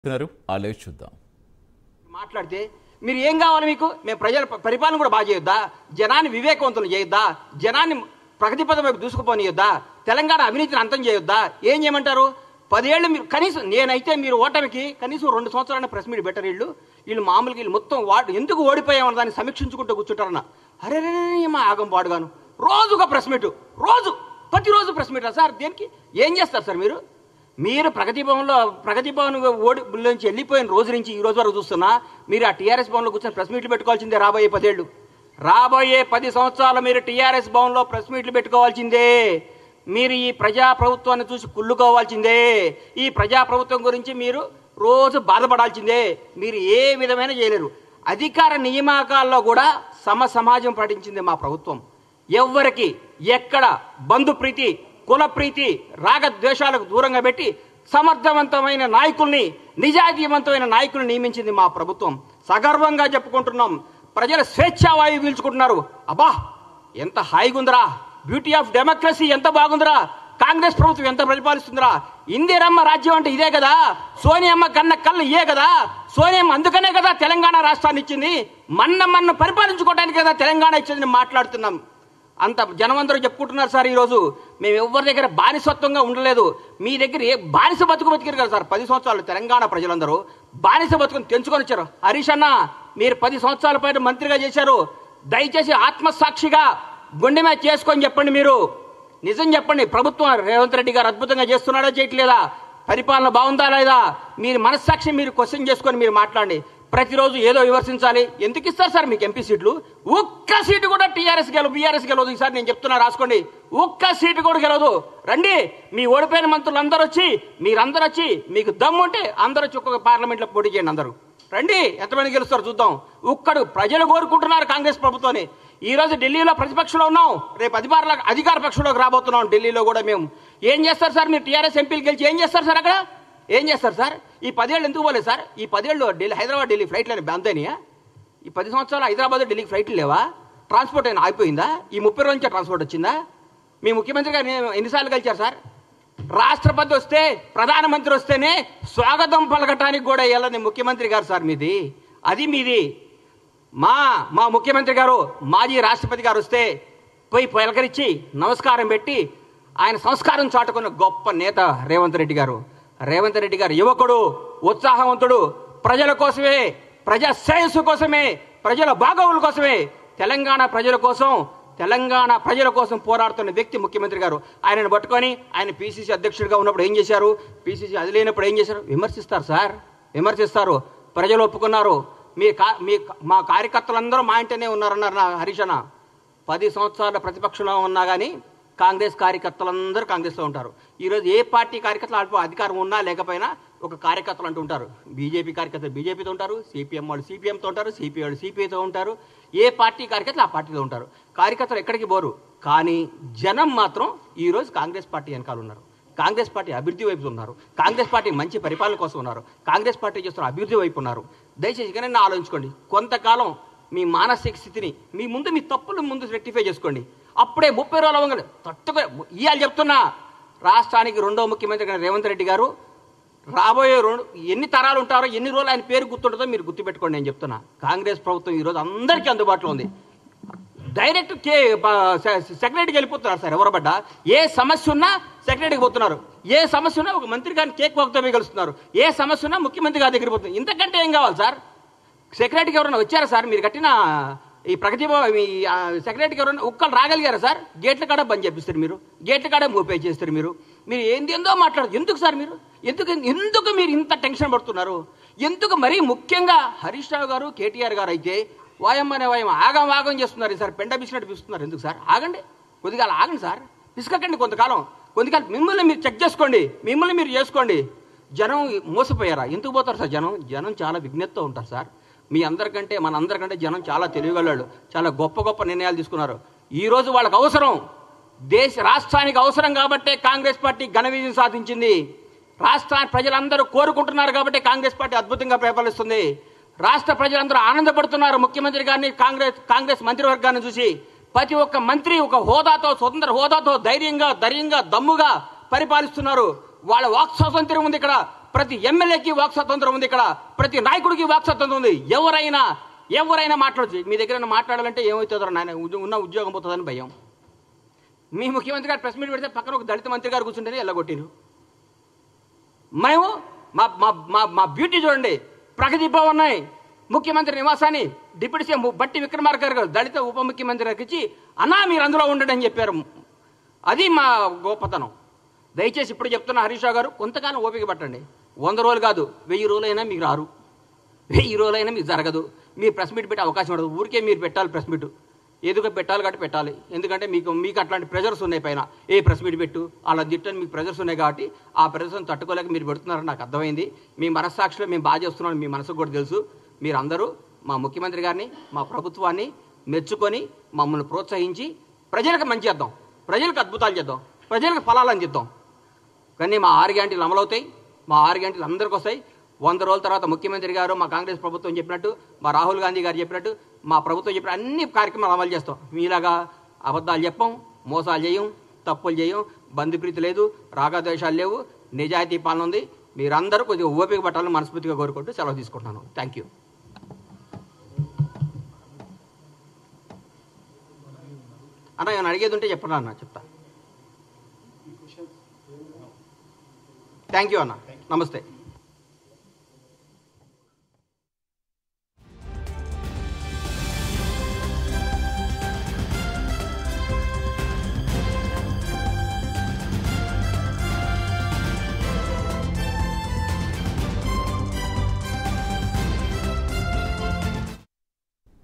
చూద్దాం. మాట్లాడితే మీరు ఏం కావాలి మీకు? మేము ప్రజల పరిపాలన కూడా బాగా చేయొద్దా? జనాన్ని వివేకవంతులు చేయొద్దా? జనాన్ని ప్రగతి పదం వైపు దూసుకుపోనియొద్దా? తెలంగాణ అవినీతిని అంతం చేయొద్దా? ఏం చేయమంటారు? 10 ఏళ్ళు మీరు కనీసం, నేనైతే మీరు ఓటమికి కనీసం 2 సంవత్సరాల ప్రెస్ మీట్ బెటర్. వీళ్ళు మామూలుగా వీళ్ళు మొత్తం ఎందుకు ఓడిపోయామని దాన్ని సమీక్షించుకుంటూ కూర్చుంటారన్న. అరే మా ఆగం పాడుగాను రోజు ఒక ప్రెస్ మీట్, ప్రతిరోజు ప్రెస్ మీట్ సార్. దేనికి ఏం చేస్తారు సార్ మీరు? మీరు ప్రగతి భవన్ నుంచి వెళ్ళిపోయిన రోజు నుంచి ఈ రోజు వరకు చూస్తున్నా మీరు ఆ టీఆర్ఎస్ భవన్లో కూర్చొని ప్రెస్ మీట్లు పెట్టుకోవాల్సిందే. రాబోయే 10 ఏళ్ళు, రాబోయే 10 సంవత్సరాలు మీరు టీఆర్ఎస్ భవన్లో ప్రెస్ మీట్లు పెట్టుకోవాల్సిందే. మీరు ఈ ప్రజాప్రభుత్వాన్ని చూసి కుళ్ళుకోవాల్సిందే. ఈ ప్రజాప్రభుత్వం గురించి మీరు రోజు బాధపడాల్సిందే. మీరు ఏ విధమైన చేయలేరు. అధికార నియామకాల్లో కూడా సమాజం పాటించింది మా ప్రభుత్వం. ఎవ్వరికి ఎక్కడ బంధుప్రీతి, కులప్రీతి, రాగద్వేషాలకు దూరంగా పెట్టి సమర్థవంతమైన నాయకుల్ని, నిజాయితీవంతమైన నాయకుల్ని నియమించింది మా ప్రభుత్వం. సగర్వంగా చెప్పుకుంటున్నాం. ప్రజలు స్వేచ్ఛావాయువు పీల్చుకుంటున్నారు. అబ్బా ఎంత హాయిగుందిరా, బ్యూటీ ఆఫ్ డెమోక్రసీ ఎంత బాగుందిరా, కాంగ్రెస్ ప్రభుత్వం ఎంత పరిపాలిస్తుందిరా. ఇందిరమ్మ రాజ్యం అంటే ఇదే కదా, సోనియమ్మ కన్న కళ్ళు ఇయే కదా. సోనియమ్మ అందుకనే కదా తెలంగాణ రాష్ట్రాన్ని ఇచ్చింది. మన్న పరిపాలించుకోవడానికి కదా తెలంగాణ ఇచ్చింది మాట్లాడుతున్నాం. అంత జనమందరూ చెప్పుకుంటున్నారు సార్. ఈరోజు మేము ఎవరి దగ్గర బానిసత్వంగా ఉండలేదు. మీ దగ్గర ఏ బానిస బతుకు కదా సార్. 10 సంవత్సరాలు తెలంగాణ ప్రజలందరూ బానిస బతుకుని తెంచుకొని వచ్చారు. హరీష్ అన్న, మీరు 10 సంవత్సరాల పాటు మంత్రిగా చేశారు. దయచేసి ఆత్మసాక్షిగా గుండె మీద చేసుకొని చెప్పండి. మీరు నిజం చెప్పండి. ప్రభుత్వం రేవంత్ రెడ్డి గారు అద్భుతంగా చేస్తున్నాడా, చేయట్లేదా? పరిపాలన బాగుందా లేదా? మీరు మనస్సాక్షి మీరు క్వశ్చన్ చేసుకొని మీరు మాట్లాడండి. ప్రతిరోజు ఏదో విమర్శించాలి. ఎందుకు ఇస్తారు సార్ మీకు ఎంపీ సీట్లు? ఒక్క సీటు కూడా బీఆర్ఎస్ గెలవదు. ఈసారి నేను చెప్తున్నా, రాసుకోండి. ఒక్క సీటు కూడా గెలవదు. రండి, మీ ఓడిపోయిన మంత్రులు అందరూ వచ్చి, మీరందరూ వచ్చి, మీకు దమ్ము ఉంటే అందరూ వచ్చి ఒక్కొక్క పార్లమెంట్లో పోటీ చేయండి. అందరూ రండి, ఎంతమంది గెలుస్తారు చూద్దాం. ఒక్కడు ప్రజలు కోరుకుంటున్నారు కాంగ్రెస్ ప్రభుత్వాన్ని. ఈ రోజు ఢిల్లీలో ప్రతిపక్షంలో ఉన్నాం, రేపు అధికార పక్షంలోకి రాబోతున్నాం. ఢిల్లీలో కూడా మేము ఏం చేస్తారు సార్? మీరు టీఆర్ఎస్ ఎంపీలు గెలిచి ఏం చేస్తారు సార్? అక్కడ ఏం చేస్తారు సార్? ఈ 10 ఏళ్ళు ఎందుకు పోలేదు సార్? ఈ 10 ఏళ్ళు హైదరాబాద్ ఢిల్లీ ఫ్లైట్లని బందైనాయా? ఈ 10 సంవత్సరాలు హైదరాబాద్ ఢిల్లీకి ఫ్లైట్లు లేవా? ట్రాన్స్పోర్ట్ అయినా ఆగిపోయిందా? ఈ 30 రోజుల నుంచి ట్రాన్స్పోర్ట్ వచ్చిందా? మీ ముఖ్యమంత్రి గారు ఎన్నిసార్లు కలిచారు సార్? రాష్ట్రపతి వస్తే, ప్రధానమంత్రి వస్తేనే స్వాగతం పలకటానికి కూడా వెళ్ళని ముఖ్యమంత్రి గారు సార్ మీది. అది మీది. మా ముఖ్యమంత్రి గారు, మాజీ రాష్ట్రపతి గారు వస్తే పోయి పలకరించి నమస్కారం పెట్టి ఆయన సంస్కారం చాటుకున్న గొప్ప నేత రేవంత్ రెడ్డి గారు. రేవంత్ రెడ్డి గారు యువకుడు, ఉత్సాహవంతుడు, ప్రజల కోసమే, ప్రజా శ్రేయస్సు కోసమే, ప్రజల బాగోగుల కోసమే, తెలంగాణ ప్రజల కోసం పోరాడుతున్న వ్యక్తి ముఖ్యమంత్రి గారు. ఆయనను పట్టుకొని ఆయన పిసిసి అధ్యక్షుడిగా ఉన్నప్పుడు ఏం చేశారు, పిసిసి అది లేనప్పుడు ఏం చేశారు? విమర్శిస్తారు సార్, విమర్శిస్తారు. ప్రజలు ఒప్పుకున్నారు. మా కార్యకర్తలందరూ మా ఇంటనే ఉన్నారన్నారు నా హరీష్ అన్న. 10 సంవత్సరాల ప్రతిపక్షంలో ఉన్నా కానీ కాంగ్రెస్ కార్యకర్తలందరూ కాంగ్రెస్లో ఉంటారు. ఈరోజు ఏ పార్టీ కార్యకర్తలు అధికారం ఉన్నా లేకపోయినా ఒక కార్యకర్తలు అంటూ ఉంటారు. బీజేపీ కార్యకర్తలు బీజేపీతో ఉంటారు, సిపిఎం వాళ్ళు సిపిఎంతో ఉంటారు, సిపిఐ వాళ్ళు సిపిఐతో ఉంటారు. ఏ పార్టీ కార్యకర్తలు ఆ పార్టీలో ఉంటారు. కార్యకర్తలు ఎక్కడికి పోరు. కానీ జనం మాత్రం ఈరోజు కాంగ్రెస్ పార్టీ వెనకాల ఉన్నారు. కాంగ్రెస్ పార్టీ అభివృద్ధి వైపు ఉన్నారు. కాంగ్రెస్ పార్టీ మంచి పరిపాలన కోసం ఉన్నారు. కాంగ్రెస్ పార్టీ చేస్తున్న అభివృద్ధి వైపు ఉన్నారు. దయచేసి ఇకనైనా ఆలోచించుకోండి. కొంతకాలం మీ మానసిక స్థితిని మీ తప్పులు ముందు రెక్టిఫై చేసుకోండి. అప్పుడే 30 రోజుల అవ్వగానే ఇవాళ చెప్తున్నా, రాష్ట్రానికి 2వ ముఖ్యమంత్రి రేవంత్ రెడ్డి గారు రాబోయే ఎన్ని తరాలు ఉంటారో, ఎన్ని రోజులు ఆయన పేరు గుర్తుంటుందో మీరు గుర్తుపెట్టుకోండి. నేను చెప్తున్నా, కాంగ్రెస్ ప్రభుత్వం ఈరోజు అందరికీ అందుబాటులో ఉంది. డైరెక్ట్ సెక్రటరీకి వెళ్ళిపోతున్నారు సార్. ఎవరబడ్డా ఏ సమస్య ఉన్నా సెక్రటరీకి పోతున్నారు. ఏ సమస్య ఉన్నా ఒక మంత్రి గారిని కేక్ వాక్తో కలుస్తున్నారు. ఏ సమస్య ఉన్నా ముఖ్యమంత్రి గారి దగ్గర పోతున్నారు. ఇంతకంటే ఏం కావాలి సార్? సెక్రటరీకి ఎవరైనా వచ్చారా సార్? మీరు కట్టిన ఈ ప్రగతి సెక్రటరీకి ఎవరైనా ఒక్కళ్ళు రాగలిగారా సార్? గేట్ల కాడ బంద్ చేపిస్తారు మీరు, గేట్ల కాడ మూపే చేస్తారు మీరు. ఏందో మాట్లాడదు. ఎందుకు సార్ మీరు? ఎందుకు మీరు ఇంత టెన్షన్ పడుతున్నారు? ఎందుకు? మరీ ముఖ్యంగా హరీష్ రావు గారు, కేటీఆర్ గారు అయితే వాయమ్మనే ఆగం చేస్తున్నారు సార్. పెండ బిసినట్టు పిస్తున్నారు. ఎందుకు సార్? ఆగండి, కొద్దిగా ఆగండి సారం. పిసుకకండి కొంతకాలం. మిమ్మల్ని మీరు చెక్ చేసుకోండి, మిమ్మల్ని మీరు చేసుకోండి. జనం మోసపోయారా? ఎందుకు పోతారు సార్? జనం చాలా విజ్ఞతతో ఉంటారు సార్. మన అందరికంటే జనం చాలా తెలివిగలవాళ్ళు. చాలా గొప్ప నిర్ణయాలు తీసుకున్నారు. ఈరోజు వాళ్ళకి అవసరం, రాష్ట్రానికి అవసరం కాబట్టే కాంగ్రెస్ పార్టీ ఘన విజయం సాధించింది. ప్రజలందరూ కోరుకుంటున్నారు కాబట్టి కాంగ్రెస్ పార్టీ అద్భుతంగా పరిపాలిస్తుంది. రాష్ట్ర ప్రజలందరూ ఆనందపడుతున్నారు ముఖ్యమంత్రి గారిని, కాంగ్రెస్ మంత్రివర్గాన్ని చూసి. ప్రతి ఒక్క మంత్రి ఒక హోదాతో, స్వతంత్ర హోదాతో ధైర్యంగా దమ్ముగా పరిపాలిస్తున్నారు. వాళ్ళ వాక్ స్వాతంత్ర్యం ఉంది ఇక్కడ. ప్రతి ఎమ్మెల్యేకి వాక్ స్వతంత్రం ఉంది, ఇక్కడ ప్రతి నాయకుడికి వాక్ స్వతంత్రం ఉంది. ఎవరైనా మాట్లాడచ్చు. మీ దగ్గర మాట్లాడాలంటే ఏమవుతుందో నాయన, ఉన్న ఉద్యోగం పోతుందని భయం. మీ ముఖ్యమంత్రి గారు ప్రెస్ మీట్ పెడితే పక్కన ఒక దళిత మంత్రి గారు కూర్చుంటేనే ఎల్లగొట్టిరు. మేము మా బ్యూటీ చూడండి, ప్రగతి భవన్ ముఖ్యమంత్రి నివాసాన్ని డిప్యూటీ సీఎం బట్టి విక్రమార్క గారు దళిత ఉప ముఖ్యమంత్రి గారికి ఇచ్చి అన్నా మీరు అందులో ఉండండి అని చెప్పారు. అది మా గొప్పతనం. దయచేసి ఇప్పుడు చెప్తున్న హరీష్ రావు గారు, కొంతకాలం ఓపిక పట్టండి. 100 రోజులు కాదు, 1000 రోజులైనా మీకు రారు, 1000 రోజులైనా మీకు జరగదు. మీరు ప్రెస్ మీట్ పెట్టే అవకాశం ఉండదు. ఊరికే మీరు పెట్టాలి ప్రెస్ మీట్, ఎదుగు పెట్టాలి కాబట్టి పెట్టాలి. ఎందుకంటే మీకు అట్లాంటి ప్రెజర్స్ ఉన్నాయి పైన. ఏ ప్రెస్ మీట్ పెట్టు అలా తిట్టని మీకు ప్రెజర్స్ ఉన్నాయి కాబట్టి ఆ ప్రెజర్స్ని తట్టుకోలేక మీరు పెడుతున్నారని నాకు అర్థమైంది. మీ మనస్సాక్షిలో మేము బాగా చేస్తున్నాం, మీ మనసుకు కూడా తెలుసు. మీరందరూ మా ముఖ్యమంత్రి గారిని, మా ప్రభుత్వాన్ని మెచ్చుకొని మమ్మల్ని ప్రోత్సహించి ప్రజలకు మంచి చేద్దాం, ప్రజలకు అద్భుతాలు చేద్దాం, ప్రజలకు ఫలాలని చేద్దాం. కానీ మా 6 గ్యారెంటీలు అమలవుతాయి. మా 6 గ్యారెంటీలు అందరికీ వస్తాయి. 100 రోజుల తర్వాత ముఖ్యమంత్రి గారు, మా కాంగ్రెస్ ప్రభుత్వం చెప్పినట్టు, మా రాహుల్ గాంధీ గారు చెప్పినట్టు, మా ప్రభుత్వం చెప్పిన అన్ని కార్యక్రమాలు అమలు చేస్తాం. మీలాగా అబద్ధాలు చెప్పం, మోసాలు చేయం, తప్పులు చేయం, బంధుప్రీతి లేదు, రాగద్వేషాలు లేవు, నిజాయితీ పాలన ఉంది. మీరందరూ కొద్దిగా ఓపిక పట్టాలని మనస్ఫూర్తిగా కోరుకుంటూ సెలవు తీసుకుంటున్నాను. Thank you. అన్న ఏమైనా అడిగేది ఉంటే చెప్పండి అన్న, చెప్తా. థ్యాంక్ యూ అన్న, నమస్తే.